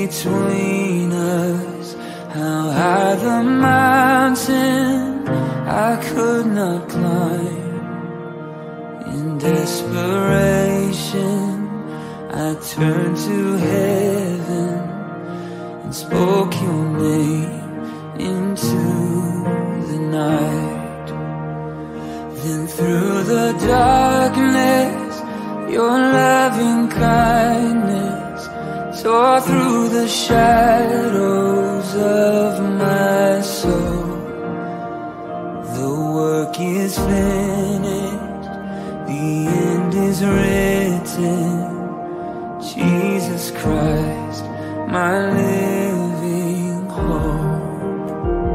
between us. How high the mountain I could not climb. In desperation I turned to heaven and spoke your name into the night. Then through the darkness your loving kindness tore through the shadows of my soul. The work is finished, the end is written. Jesus Christ, my living hope.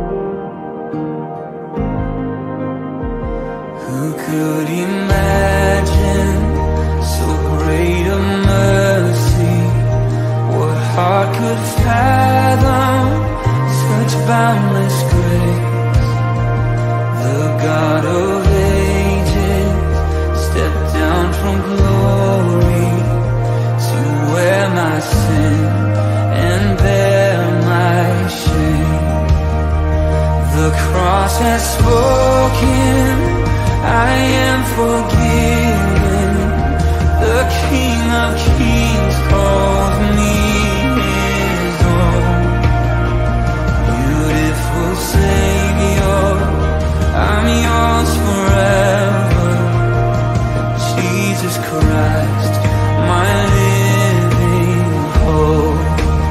Who could imagine so great a mercy? What heart could fathom such boundless grace? The God of ages stepped down from glory to wear my sin and bear my shame. The cross has spoken, I am forgiven. The King of Kings calls me his own. Beautiful Savior, I'm yours forever. Jesus Christ, my living hope.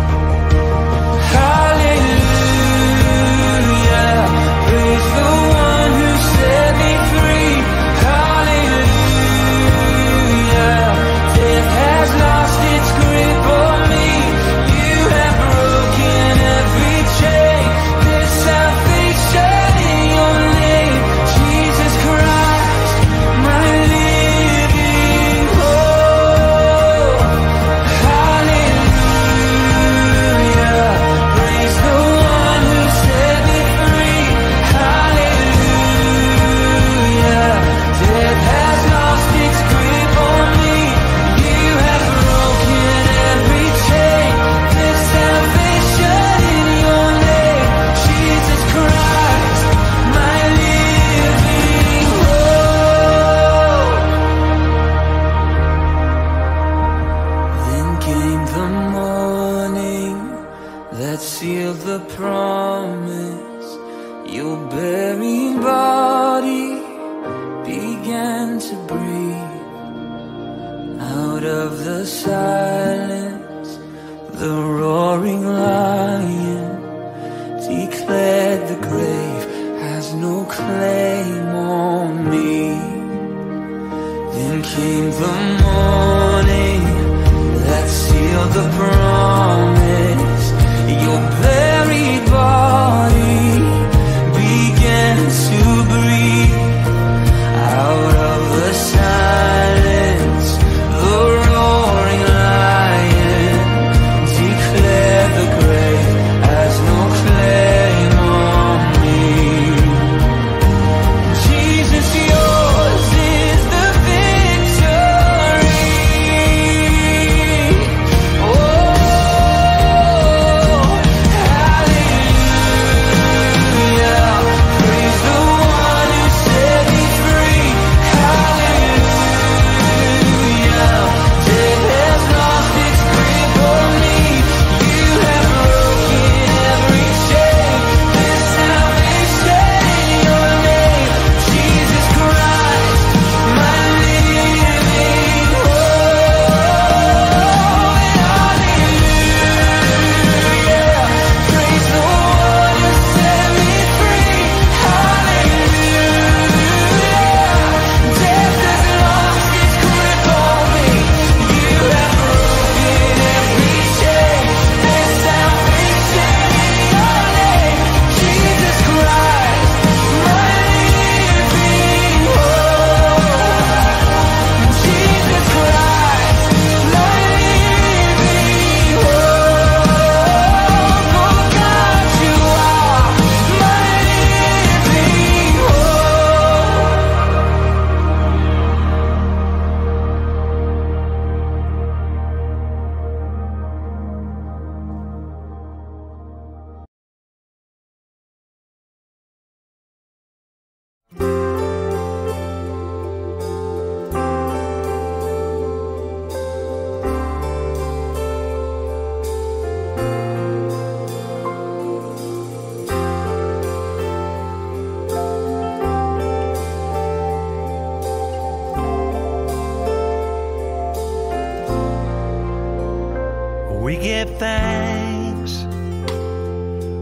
Hallelujah, praise the one who set me free. Hallelujah, death has lost its grip on me. You have broken every chain. There's salvation in your name. Jesus Christ, my living hope. Hallelujah, praise the one who set me free. Hallelujah, death has lost its grip on me. You have broken every chain. There's salvation in your name. Jesus Christ, my living hope. Then came the morning that sealed the promise. Your buried body began to breathe. Out of the silence, the roaring lion declared the grave has no claim on me. Then came the morning that sealed the promise. Your buried body began to breathe. Out of the silence, the roaring lion declared the grave has no claim on me. Jesus, yours is the victory. Oh,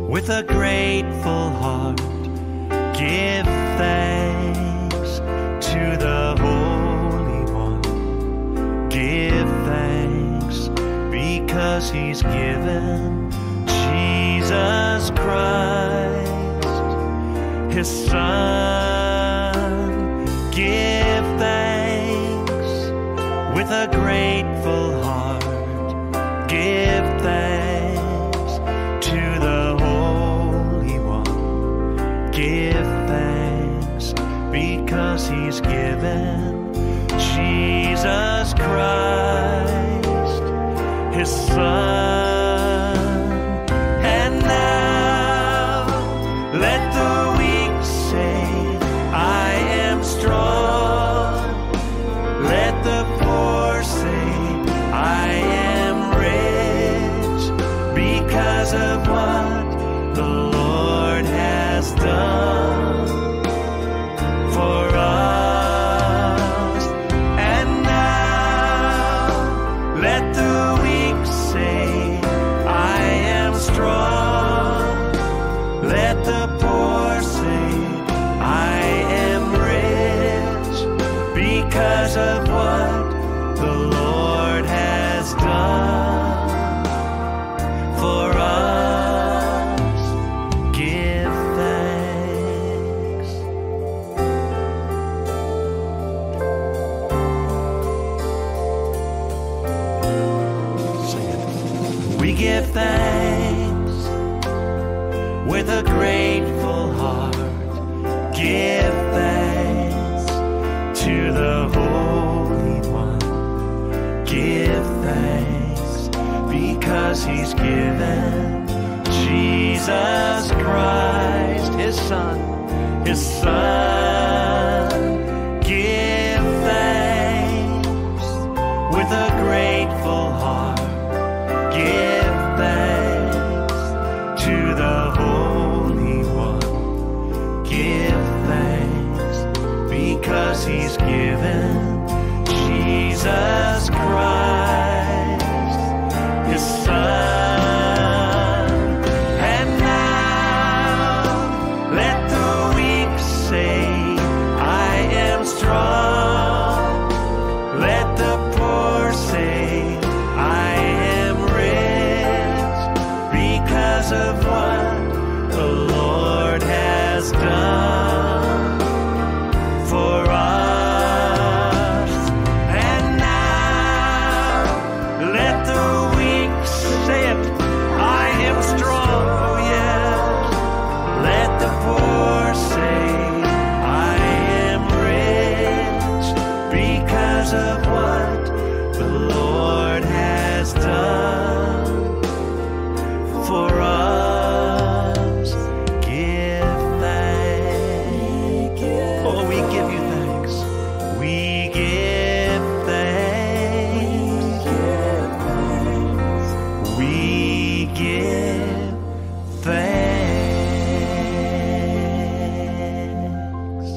with a grateful heart, give thanks to the Holy One. Give thanks because He's given Jesus Christ, His Son. Give thanks with a grateful heart. Give thanks to the Holy One. Give thanks because He's given Jesus Christ, His Son. And now let the weak say, I am strong. Let the poor say, I am rich because of what the Lord has done for us. And now let the weak say, I am strong. Let the poor say, I am rich because of what the Lord has done for us. Give thanks. Sing it. We give thanks with a grateful heart. Give thanks to the Holy One. Give thanks because He's given Jesus Christ, His Son, His Son. Give thanks with a grateful heart. Give thanks to the Holy One. Give thanks because He's given Jesus Christ, His Son. And now let the weak say, I am strong. Let the poor say, I am rich because of what the Lord has done for us. And now let the weak say it, I am strong, oh yes. Let the poor say, I am rich because of what the Lord has done for us. Give thanks. Oh, we give you thanks. We give thanks. We give thanks.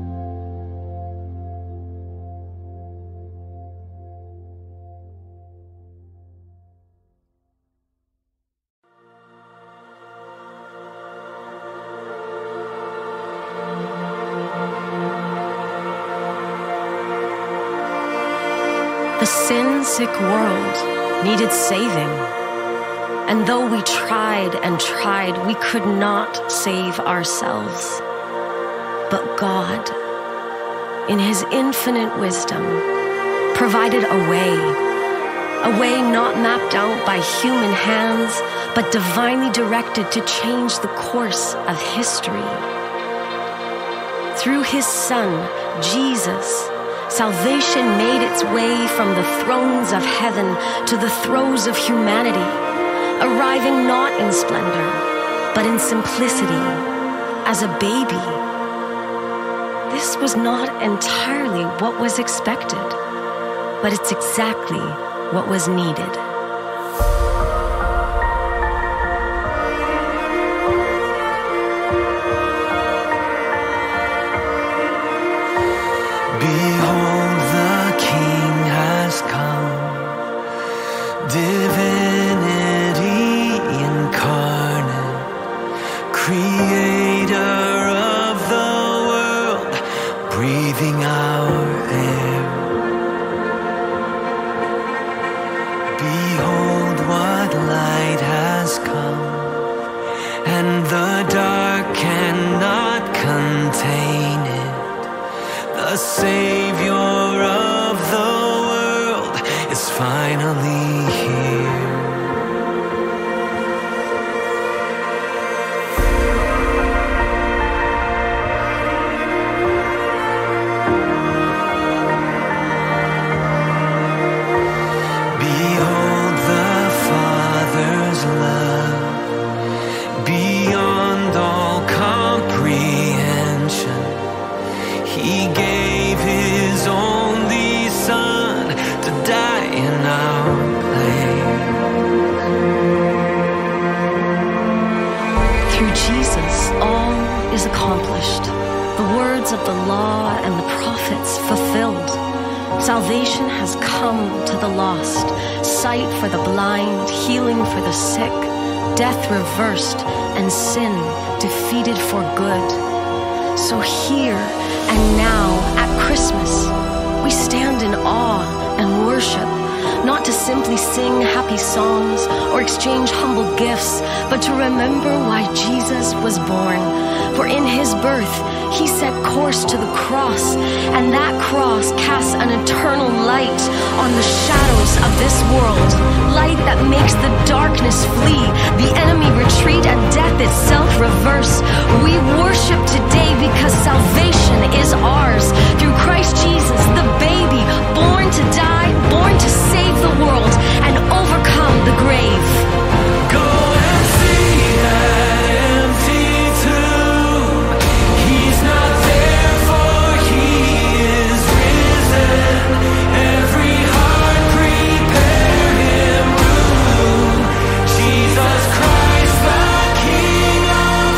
The sin-sick world needed saving. And though we tried and tried, we could not save ourselves. But God, in His infinite wisdom, provided a way not mapped out by human hands, but divinely directed to change the course of history. Through His Son, Jesus, salvation made its way from the thrones of heaven to the throes of humanity, arriving not in splendor, but in simplicity, as a baby. This was not entirely what was expected, but it's exactly what was needed. Behold, the King has come, divinity incarnate, is accomplished, the words of the law and the prophets fulfilled. Salvation has come to the lost, sight for the blind, healing for the sick, death reversed, and sin defeated for good. So here and now at Christmas, we stand in awe and worship, not to simply sing happy songs or exchange humble gifts, but to remember why Jesus was born. For in his birth, he set course to the cross, and that cross casts an eternal light on the shadows of this world, light that makes the darkness flee, the enemy retreat, and death itself reverse. We worship today because salvation is ours through Christ Jesus, the baby, born to die, born to save the world and overcome the grave. Go and see that empty tomb. He's not there, for he is risen. Every heart prepare him room. Jesus Christ, the King of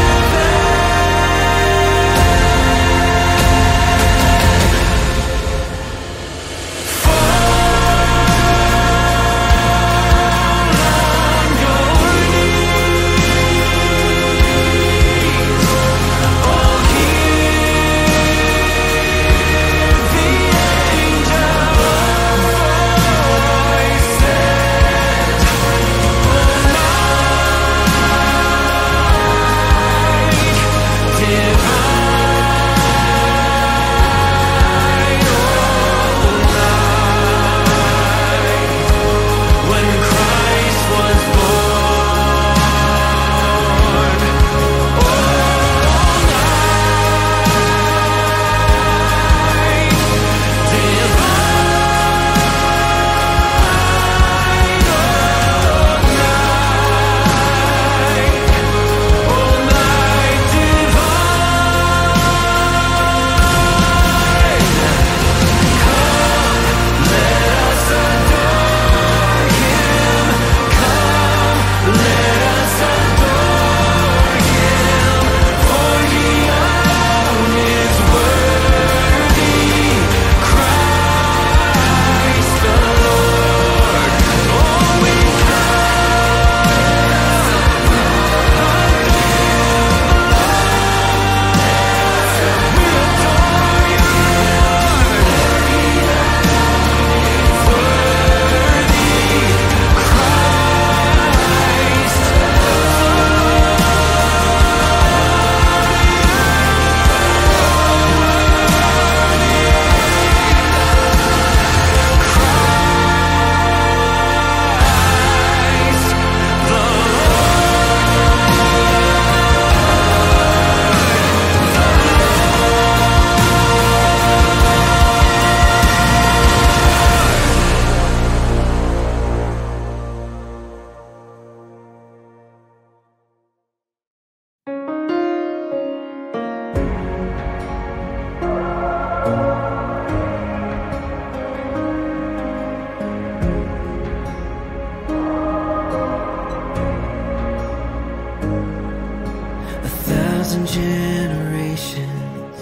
generations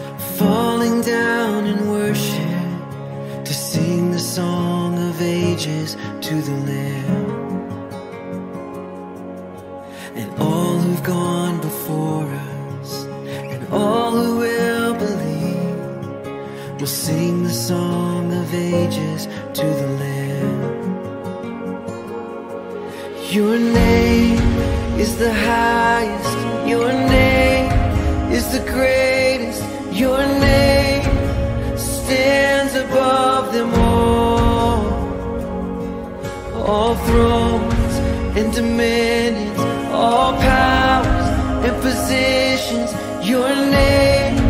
falling down in worship to sing the song of ages to the Lamb. And all who've gone before us and all who will believe will sing the song of ages to the Lamb. Your name is the highest, your name is the greatest, your name stands above them all. All thrones and dominions, all powers and positions, your name